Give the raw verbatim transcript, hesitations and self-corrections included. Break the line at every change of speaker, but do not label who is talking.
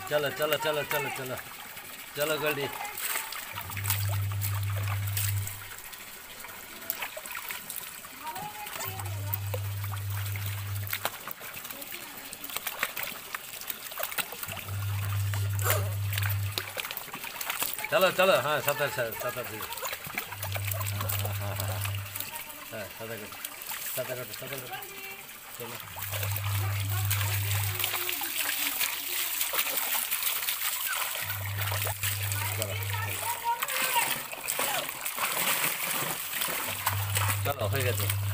চলো চলো চলো চলো চলো চলো গোল্ডি। चलो चलो हाँ सात आठ सात आठ हाँ हाँ हाँ हाँ हाँ सात आठ सात आठ सात आठ चलो चलो चलो हो गया।